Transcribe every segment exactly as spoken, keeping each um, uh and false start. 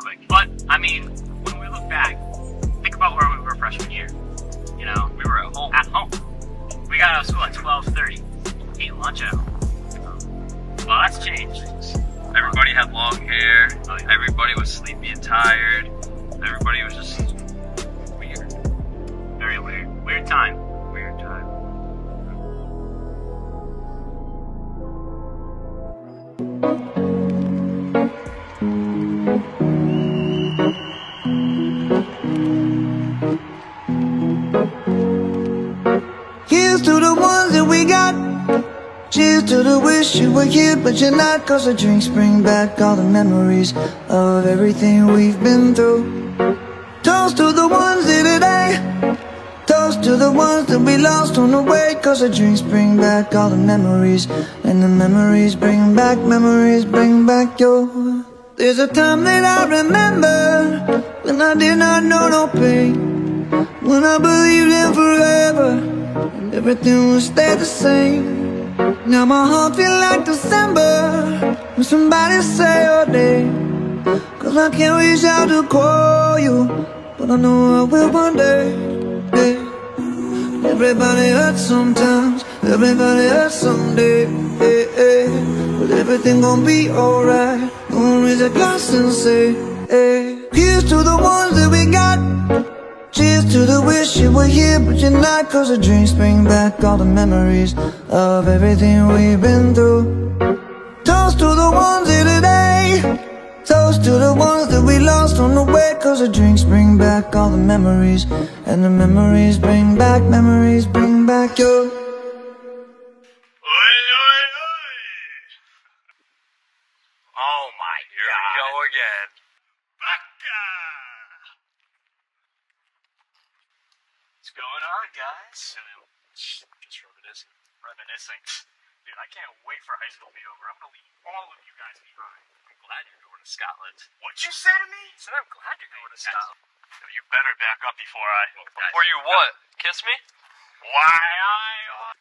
quick. But, I mean, when we look back, think about where we were freshman year. You know, we were at home. At home. We got out of school at twelve thirty. Ate lunch at home. Well, that's changed. Everybody had long hair. Oh, yeah. Everybody was sleepy and tired. Everybody was just weird. Very weird. Weird time. Weird time. Here's to the ones that we got. Cheers to the wish you were here but you're not. Cause the drinks bring back all the memories of everything we've been through. Toast to the ones here today. Toast to the ones that we lost on the way. Cause the drinks bring back all the memories. And the memories bring back, memories bring back your. There's a time that I remember when I did not know no pain, when I believed in forever and everything would stay the same. Now my heart feel like December when somebody say your name. Cause I can't reach out to call you, but I know I will one day, yeah. Everybody hurts sometimes, everybody hurts someday, yeah, yeah. But everything gon' be alright. Gonna raise a glass and say, hey. Here's to the ones that we got. Cheers to the wish you were here but you're not. Cause the drinks bring back all the memories of everything we've been through. Toast to the ones here today. Toast to the ones that we lost on the way. Cause the drinks bring back all the memories. And the memories bring back, memories bring back your. Oh my Here god. we go again. What's going on, guys? Just reminiscing. Reminiscing. Dude, I can't wait for high school to be over. I'm gonna leave all of you guys behind. I'm glad you're going to Scotland. What'd you say to me? I said I'm glad you're going to Scotland. You better back up before I... Before you what? Kiss me? Why I...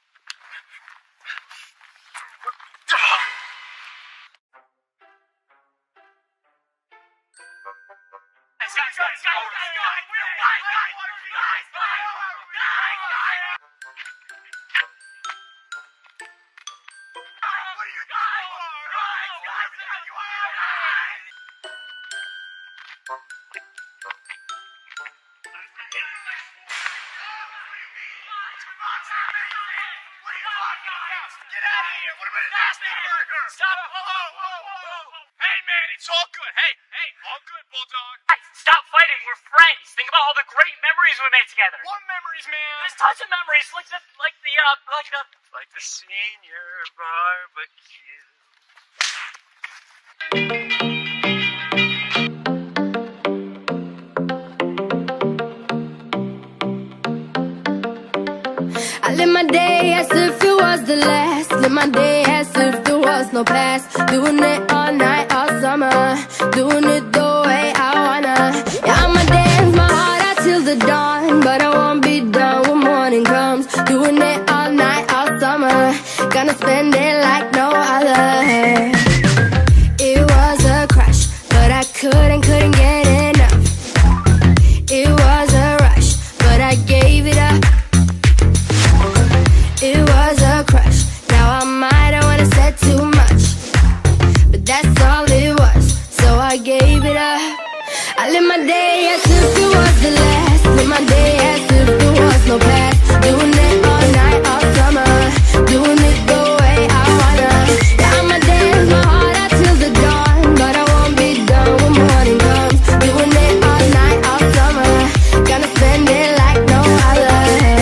Guys, guys, guys, guys, guys, guys, guys, guys, guys, guys, guys. What are you guys? Guys, guys, guys, you are. Get out of here! What about a nasty burger? Stop! Whoa, whoa, whoa, whoa! Hey, man, it's all good. Hey, hey, all good, Bulldog. Guys, stop fighting. We're friends. Think about all the great memories we made together. What memories, man? There's tons of memories, like the, like the, uh, like the. Like the senior barbecue. I live my day as if it was the last. Live my day as if there was no past. Doing it all night, all summer. Doing it the way I wanna. Yeah, I'ma dance my heart out till the dawn, but I won't be done when morning comes. Doing it all night, all summer. Gonna spend it like no other. It was a crush, but I couldn't, couldn't get enough. It was a rush, but I gave it up. It was a crush. Now I might have wanna said too much, but that's all it was, so I gave it up. I live my day as if it was the last. Live my day as if there was no past. Doing it all night, all summer. Doing it the way I wanna. Yeah, I'ma dance my heart out till the dawn, but I won't be done when morning comes. Doing it all night, all summer. Gonna spend it like no other.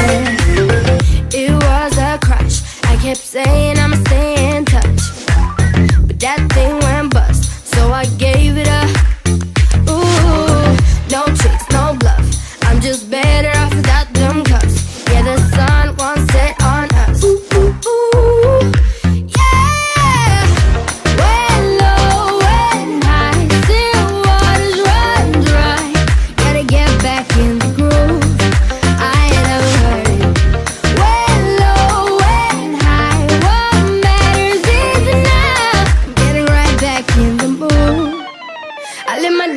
It was a crush. I kept saying I'ma stay in touch, but that thing went bust, so I gave it up. Ooh, no tricks, no bluff. I'm just better off without them cuffs. Yeah, the sun won't set on us. Ooh, ooh, ooh.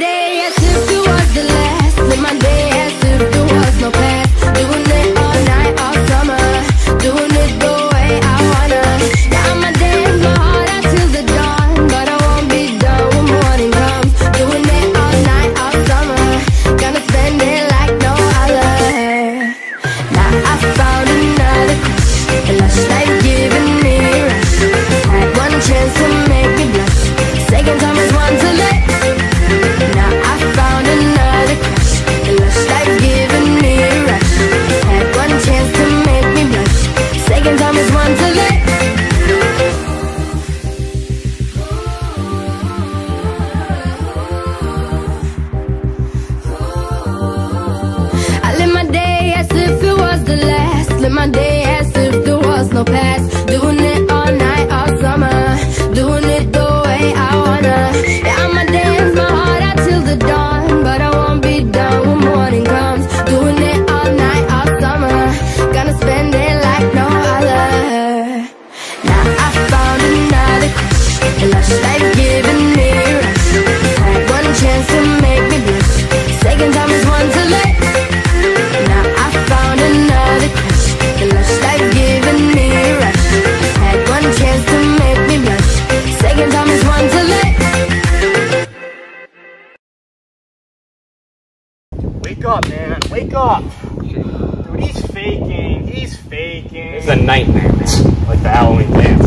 day as if it was the last. Live my day as if there was no past. Doing it all night, all summer. Doing it the way I wanna. Yeah, I'ma dance my heart out till the dawn, but I won't be done when morning comes. Doing it all night, all summer. Gonna spend it like no other. Now I found another crush, a lush life giving me a rush. Had one chance to make me blush. Second time is one to let. Now I found another crush, a lush life giving me a rush. Had one chance to make me blush. Second time is one to let. I live my day as if it was the last. Live my day as if there was no past. Doing it all night, all summer. Doing it the way I wanna. Yeah, I'ma dance my heart out till the dawn, but I won't be done when morning comes. Doing it all night, all summer. Gonna spend it like no other. Now I found another crush, a lush life giving me a rush. Had one chance to make me blush. Second time is one to let. Now I found another crush, a lush life giving me a rush. Had one chance to make me blush. Second time is one to let. Wake up, man. Wake up. Dude, he's faking. He's faking. It's a nightmare, man. Like the Halloween dance.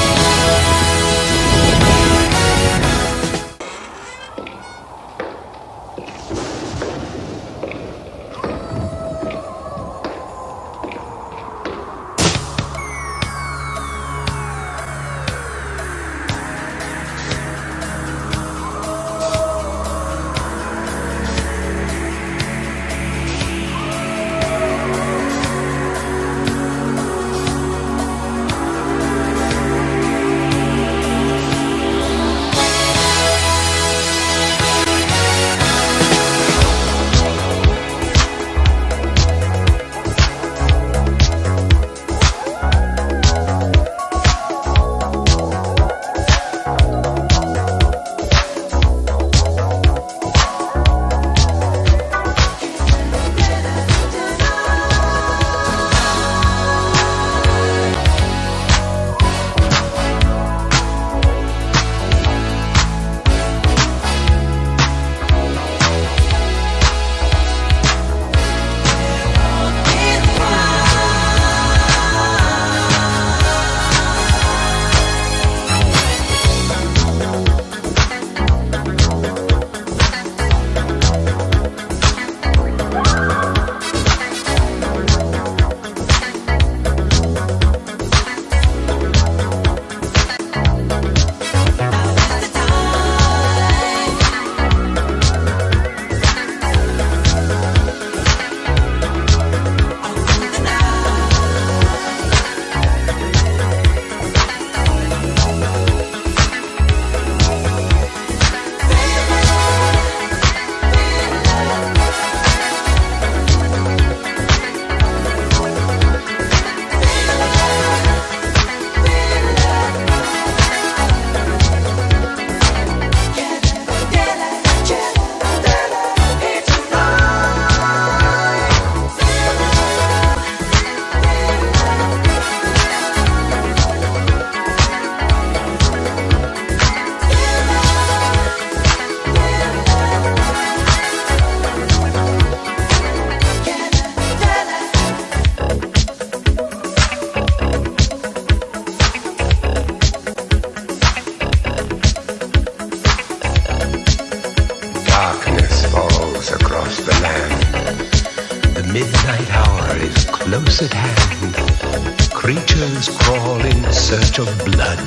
midnight hour is close at hand. Creatures crawl in search of blood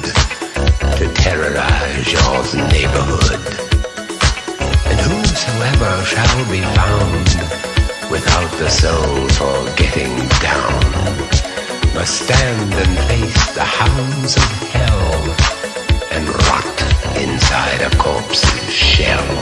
to terrorize your neighborhood. And whosoever shall be found without the soul for getting down must stand and face the hounds of hell and rot inside a corpse's shell.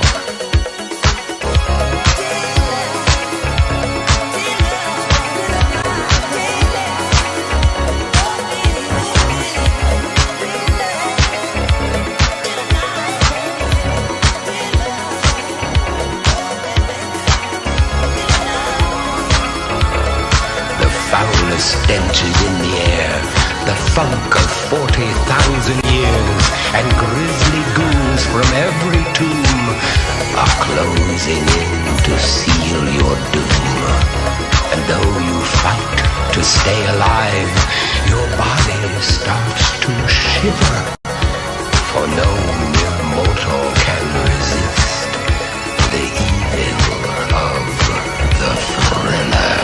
stenches in the air, the funk of forty thousand years, and grisly ghouls from every tomb are closing in to seal your doom. And though you fight to stay alive, your body starts to shiver, for no mere mortal can resist the evil of the thriller.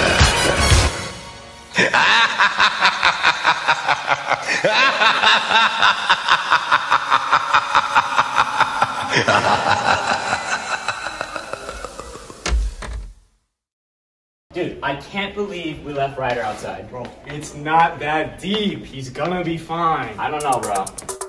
Dude, I can't believe we left Ryder outside. Bro, it's not that deep. He's gonna be fine. I don't know, bro.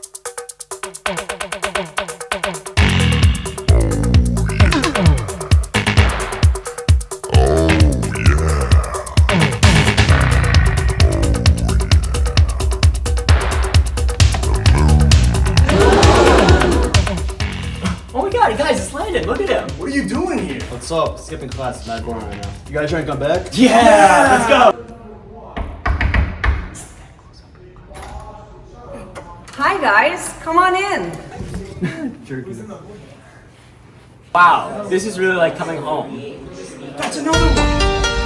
Oh my god, guys, it's landed. Look at him. What are you doing here? What's up? Skipping class. It's not going right now. You guys trying to come back? Yeah, let's go. Hi guys, come on in. Jerky. Wow, this is really like coming home. That's another one.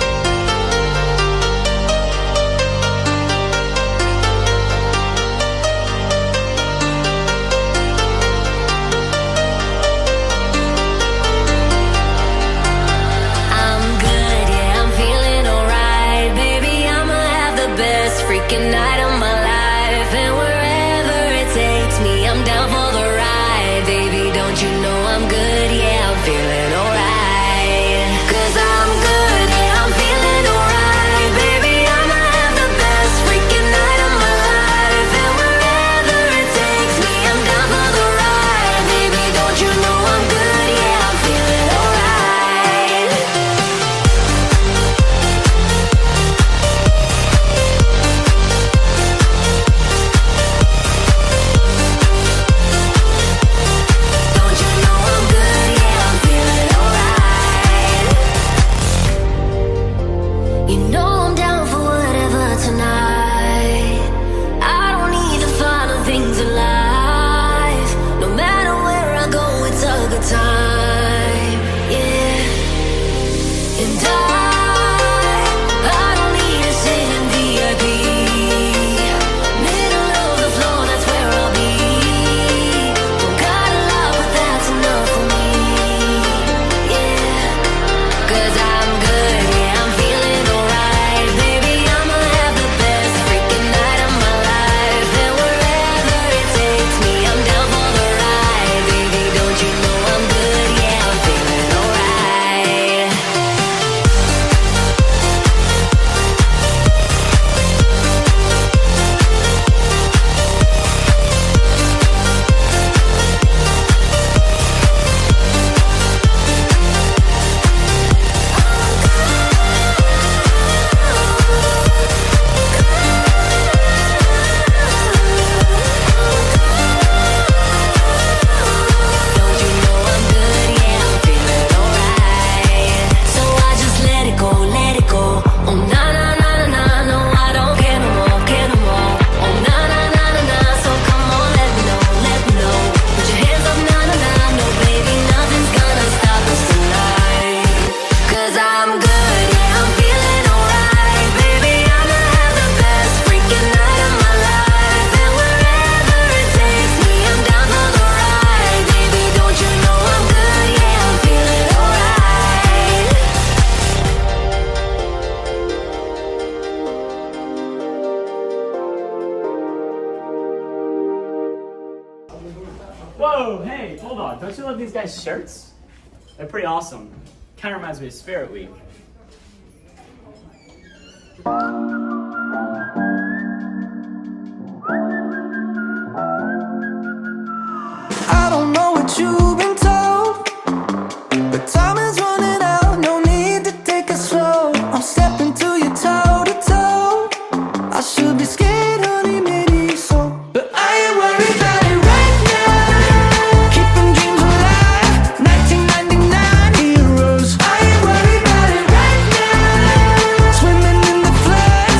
Night of my life, and wherever it takes me, I'm down for the ride. Baby, don't you know I'm good? Yeah, I'm feeling alright. Cause I'm good, yeah, I'm feeling alright. Baby, I'ma have the best freaking night of my life, and wherever it takes me, I'm down for the ride. Baby, don't you know I'm good? Yeah, I'm feeling alright. Whoa, hey, hold on. Don't you love these guys' shirts? They're pretty awesome. Kind of reminds me of Spirit Week. I don't know what you've been told, but time is running out, no need to take it slow. I'm stepping to you toe to toe. I should be scared, honey, maybe so, but I ain't worried about it right now. Keeping dreams alive, nineteen ninety-nine heroes. I ain't worried about it right now. Swimming in the flood,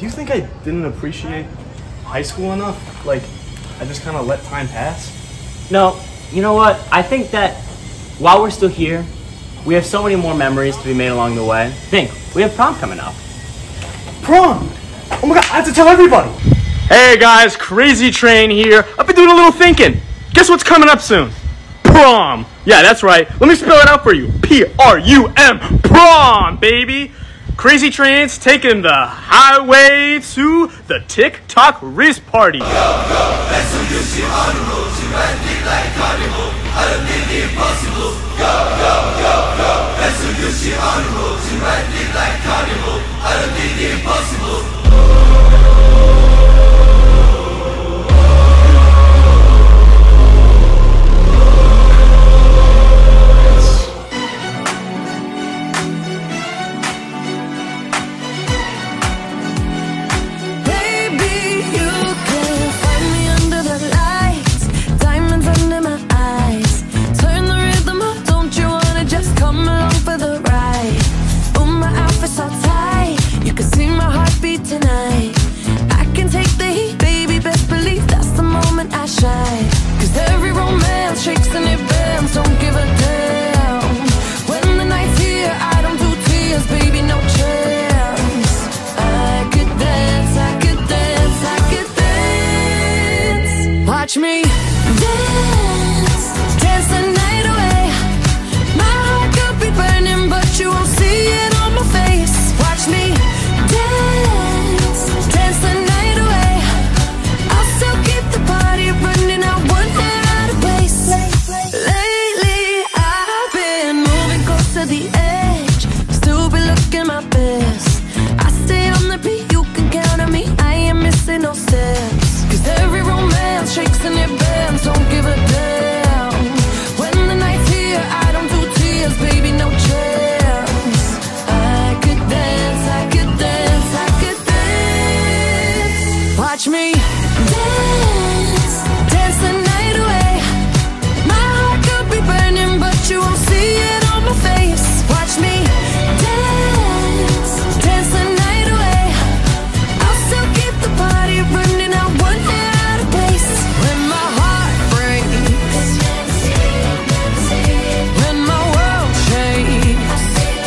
Do you think I didn't appreciate high school enough? Like, I just kind of let time pass? No, you know what? I think that while we're still here, we have so many more memories to be made along the way. Think, we have prom coming up. Prom! Oh my god, I have to tell everybody! Hey guys, Crazy Train here. I've been doing a little thinking. Guess what's coming up soon? Prom! Yeah, that's right. Let me spell it out for you. P R U M. Prom, baby! Crazy Train's taking the highway to the TikTok wrist party. Go, go, that's who you see on the road. She might be like carnival. I don't think the impossible. Go, go, go, go. That's who you see on the road. She might be like carnival. I don't think the impossible. Watch me dance, dance the night away. My heart could be burning, but you won't see it on my face. Watch me dance, dance the night away. I'll still keep the party running, I won't get out of place. Lately I've been moving close to the edge, still be looking my best. I stay on the beat, you can count on me, I ain't missing no steps. Cause every romance shakes and it bends, don't give a damn. When the night's here, I don't do tears, baby, no chance. I could dance, I could dance, I could dance. Watch me dance, dance the night away. My heart could be burning, but you won't see it on my face. Watch me dance, dance the night away. I'll still keep the party running, I won't get out of place. When my heart breaks, when my world shakes,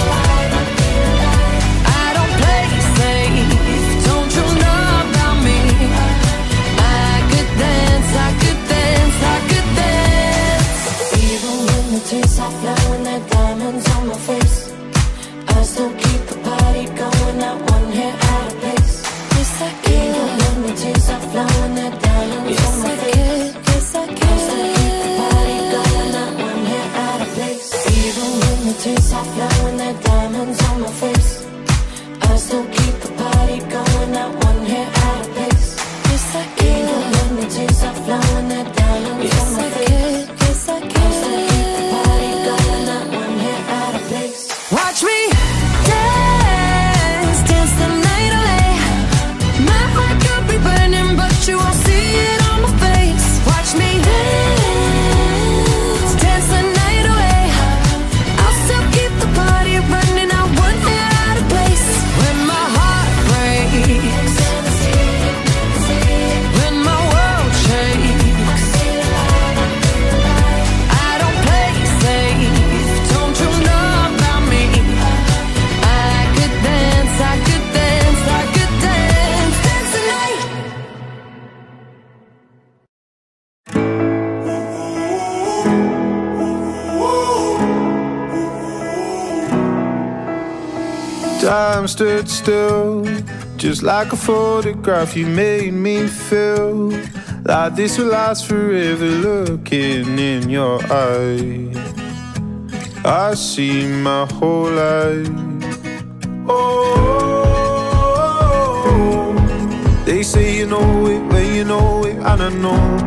I don't play safe, don't you know about me? I could dance, I could dance, I could dance. Even when the tears are flowing, that diamonds on my face, I still keep the party going, not one hair out of place. Yes, I can. Even when the tears are flowing, that diamonds on my face, yes, I can. I still keep the party going, not one hair out of place. Even when the tears are flowing, that diamonds on my face, I still keep the party going, not one hair out of place. Yes, I can. Even when the tears are flowing, that diamonds on my face, yes, I can. I still keep the party going, not one hair out of place. Watch me dance, dance the night away. My heart could be burning, but you won't see it on my face. Watch me dance, dance the night away. I'll still keep the party running, I won't get out of place. When my heart breaks, when my world shakes, I don't play safe, don't you know about me? I could dance, I could dance, I could dance, dance the night. Time stood still, just like a photograph. You made me feel like this will last forever. Looking in your eyes, I see my whole life. Oh, they say you know it, but you know it, and I know.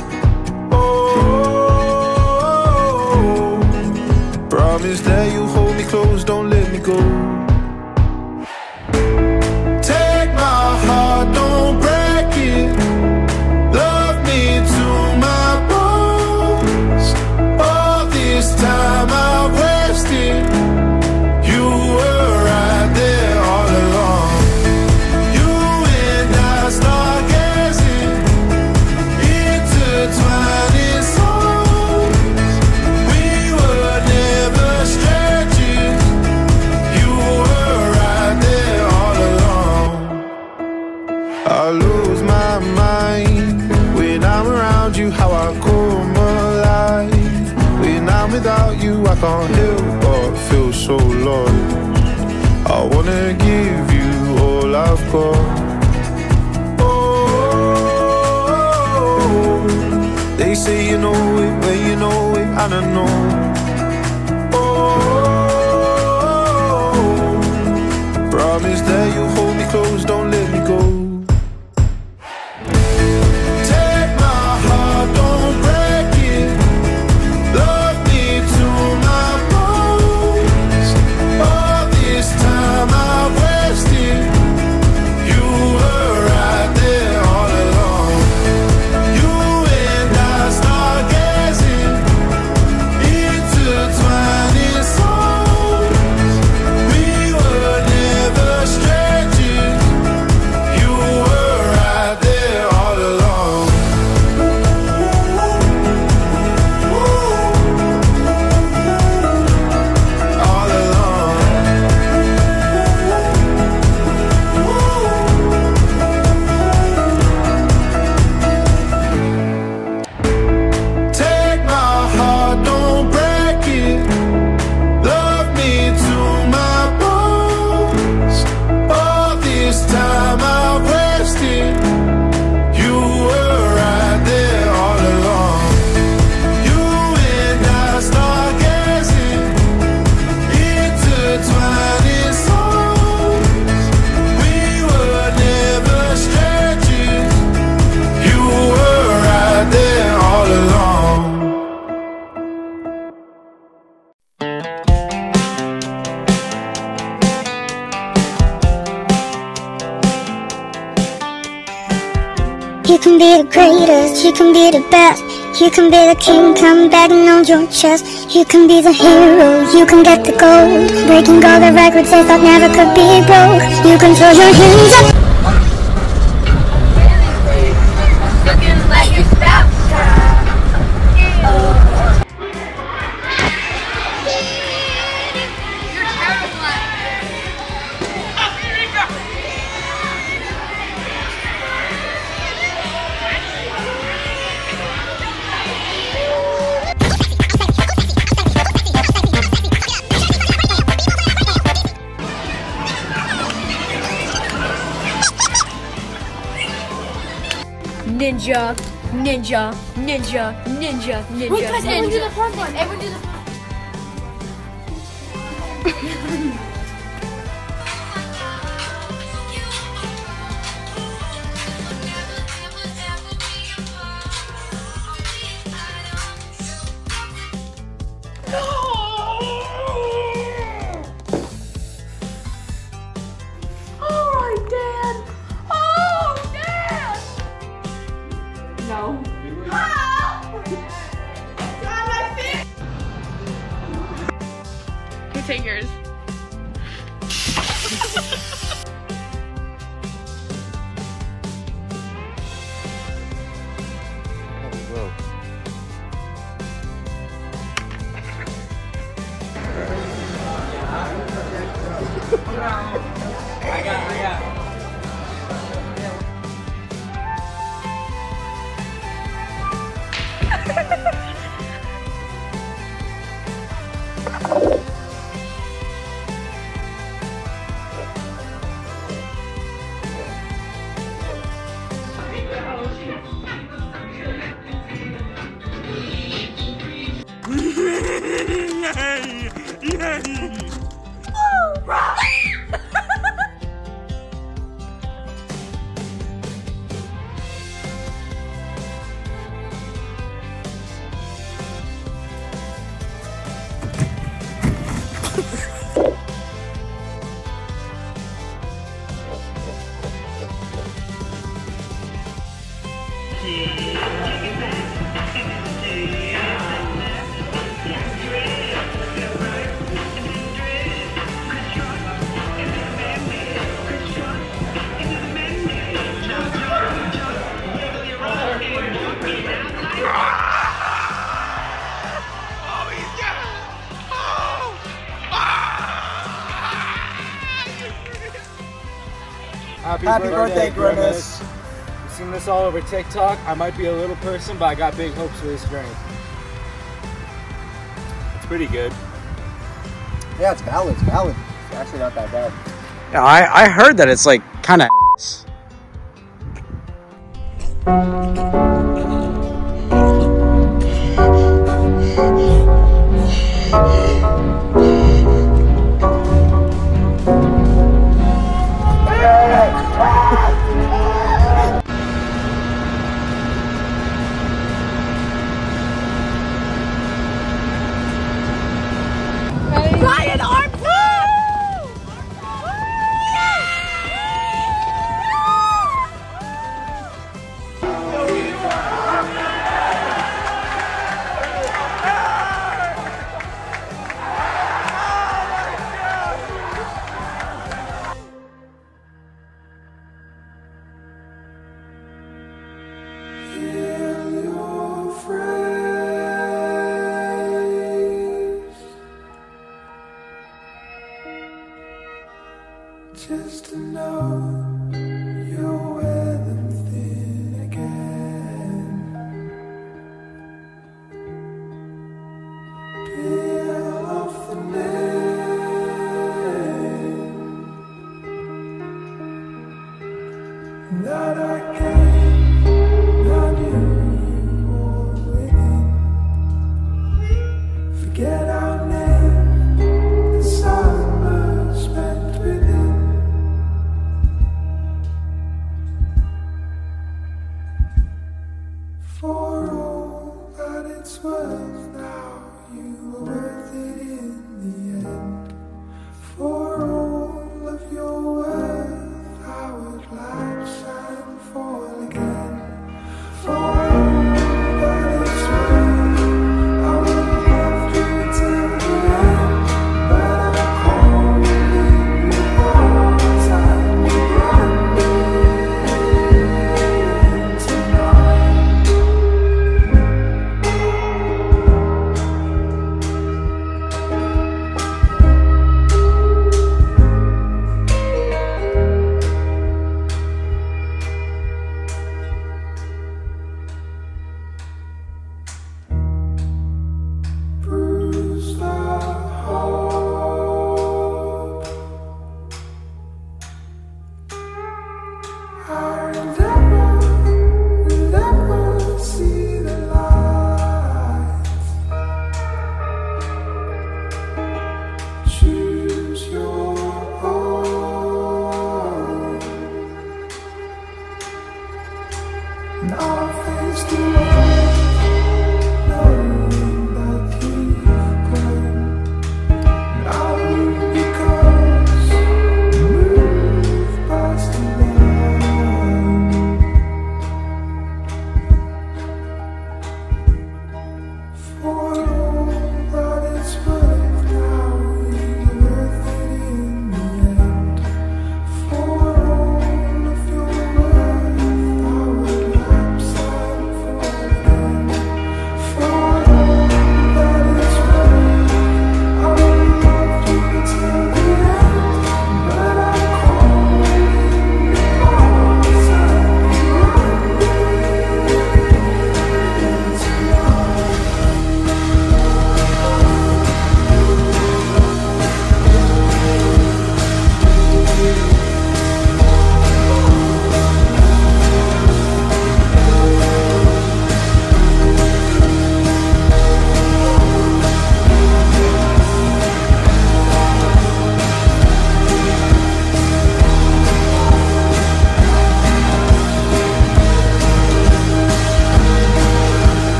Oh, promise that you'll hold me close, don't let me go. Take my heart, don't break it. Love me to my bones. All this time I've wasted, you were right there all along. You I lose my mind when I'm around you, how I come alive. When I'm without you, I can't help but feel so lost. I wanna give you all I've got. Oh, they say you know it, but you know it, and I know. Promise that you'll hold me close, don't let me go. Take my heart, don't break it. Love me to my bones. All this time I've wasted, you were right there all along. You and I start gazing, intertwining souls. We were never strangers. You were right there all along. All along. Take my heart, don't break it. Love me to my bones. All this time I've wasted, you were right there all along. You and I start gazing, intertwining souls. We were never strangers. You were right there all along. You can be the greatest, you can be the best. You can be the king, come begging on your chest. You can be the hero, you can get the gold. Breaking all the records they thought never could be broke. You can throw your hands up. Looking like it's about time. You're terrible. Ninja, ninja, ninja, ninja, ninja. Wait, guys, everyone do ninja. the front one. Everyone do the front. Alright, Dad. Oh, Dad! No. You take yours. I got, I got. Yay! Yay! Happy, Happy birthday, birthday Grimace. Seen this all over TikTok. I might be a little person, but I got big hopes for this drink. It's pretty good. Yeah, it's valid. It's valid. It's actually not that bad. Yeah, I, I heard that it's like kind of Ryan Arm just to know you'll wear them thin again. Peel off the name that I gave, not you or within. Forget our name, the summer spent within. For all that it's worth, now you are worth it in the end. For all of your worth, I would lapse and fall again. For all that it's worth, I would love to till the end. But I'm calling you all the time again tonight. Bruise the hope. Our endeavor will never see the light. Choose your own. And